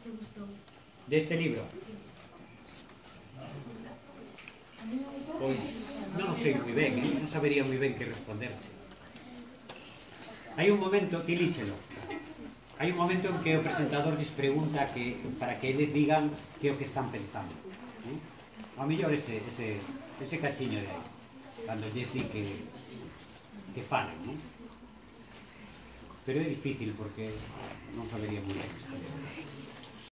che gustou? Deste libro? Sí. Pois non o sei moi ben, non sabería moi ben que responderche. Hai un momento, ti líchelo. Hai un momento en que o presentador lles pregunta para que eles digan que é o que están pensando. Ao mellor ese cachiño de aí, cando lles di que falen, non? Pero é difícil porque non sabería moi ben.